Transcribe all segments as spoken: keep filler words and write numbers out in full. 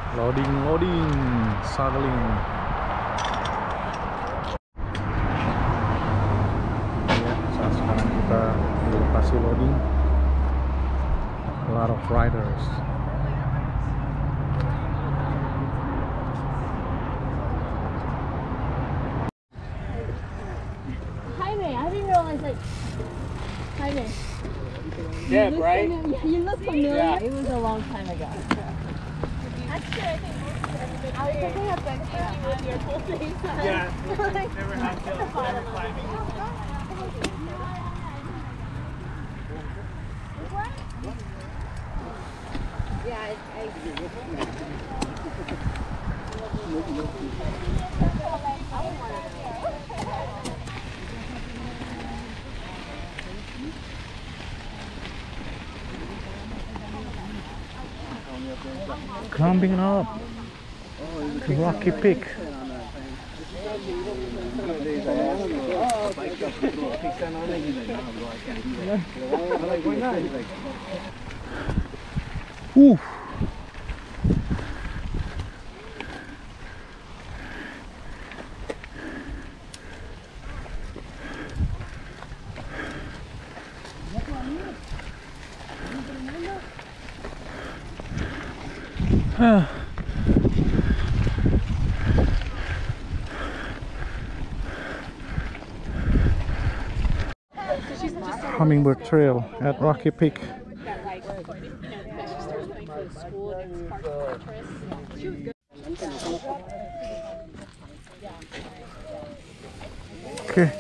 Loading, loading, shuttling. Ya, saat sekarang kita di lokasi loading. A lot of riders. Jaime, I didn't realize that. Jaime. Yeah, You right? look familiar- You look familiar. Yeah. It was a long time ago. Actually, I think I was thinking of like with your full face. Yeah, never had to, never climbing. Yeah, I, I Climbing up to Rocky Peak. Ooh. Ah. Hummingbird Trail at Rocky Peak. Okay.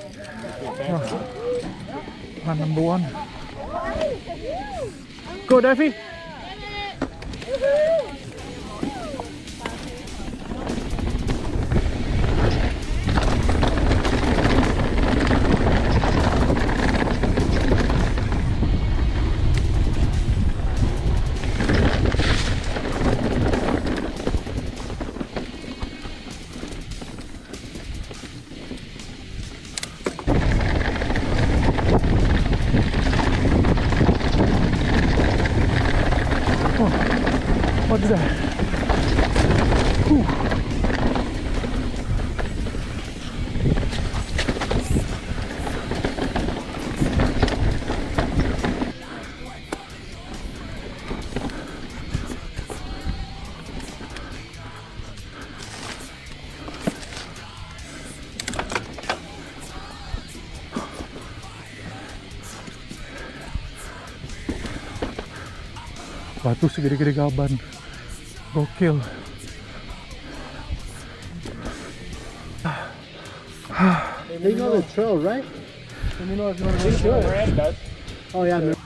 Oh, number one. Go, Davey. What's that? Whew. Batu segede-gede gaban. Gokil. They know the trail, right? Let me know if you want to do it. Oh yeah. No.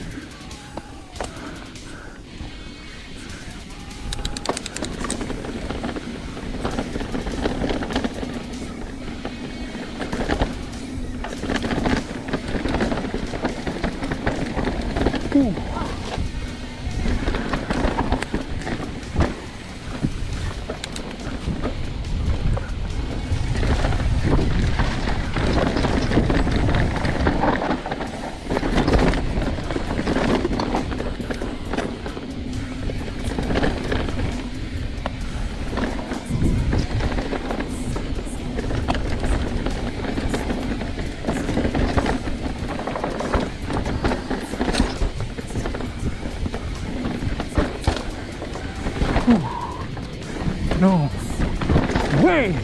No way!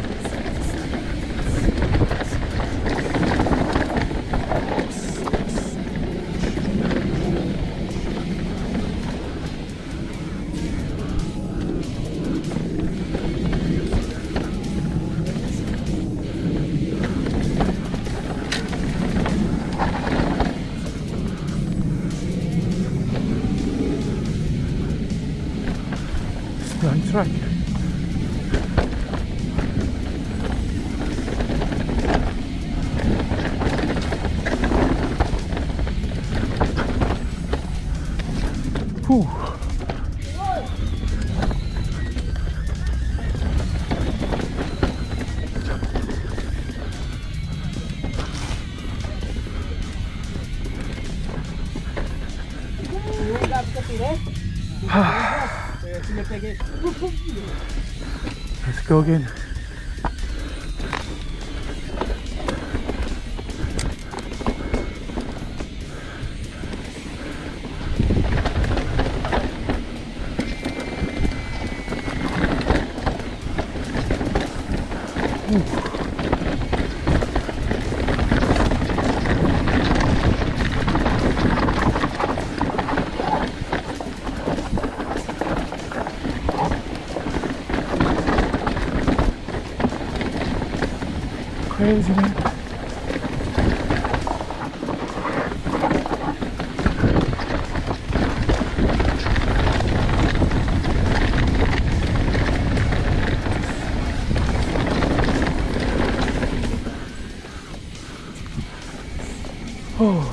Still on track. Whew. Let's go again. Crazy, man. Oh.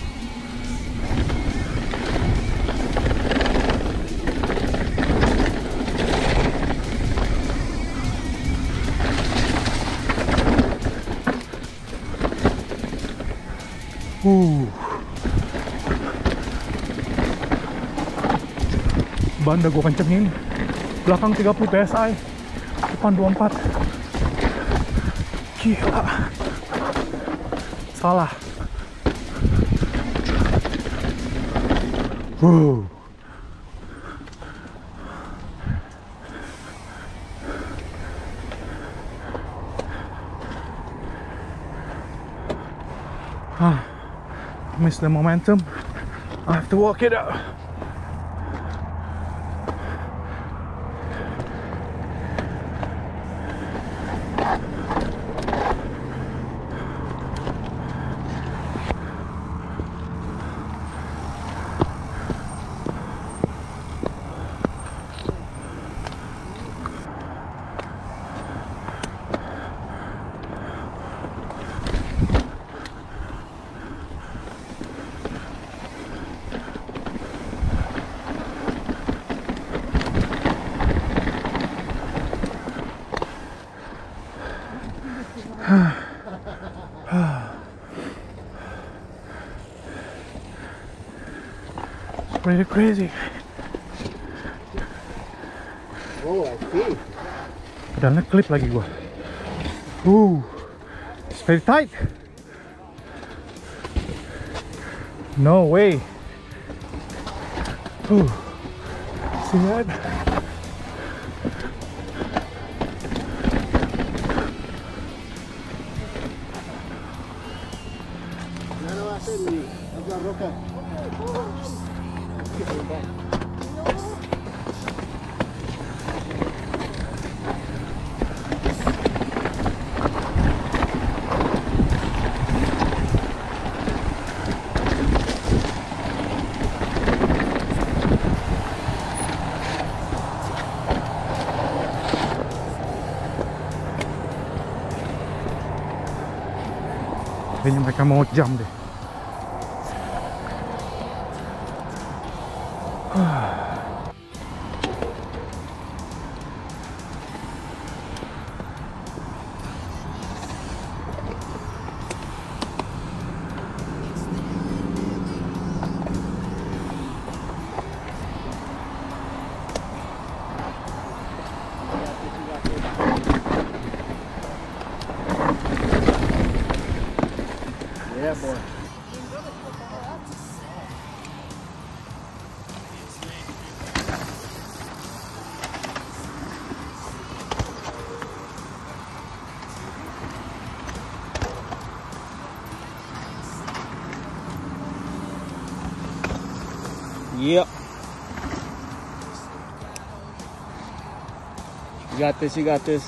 Uh. Ban udah gue kencengin. Belakang tiga puluh P S I, depan dua puluh empat. Gila. Salah. Uh. Ah. Miss the momentum. I have to walk it out. Pretty crazy. Oh, I see. Pedalnya klip lagi gua. Uh, it's very tight. No way. Uh, see that? No, no, I said we. I've got roca. Kayaknya mereka mau jam deh. Yeah, boy. Yep. You got this, you got this.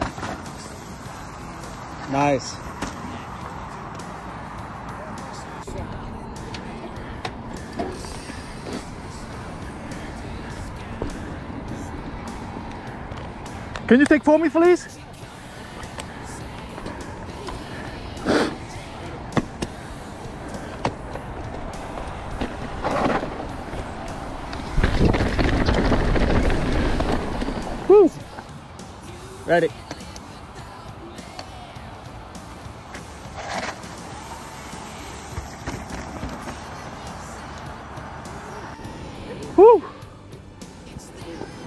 Nice. Can you take for me, please? Woo! Ready. Woo!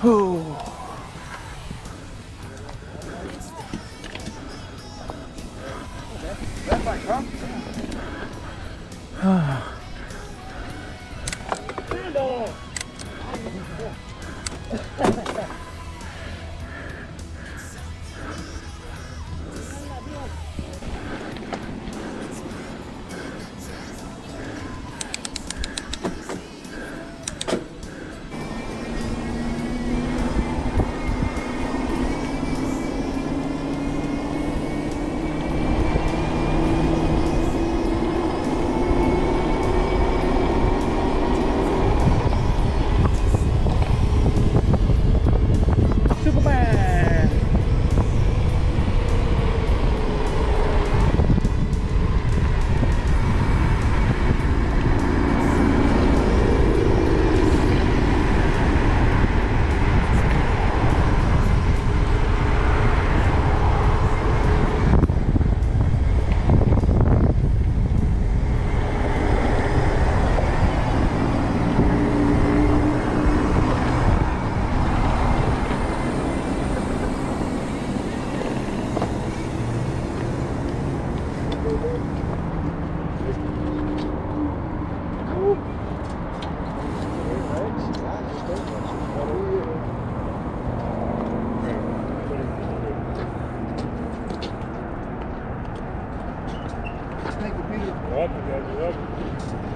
Oh. That's like, huh? Thank you, Peter.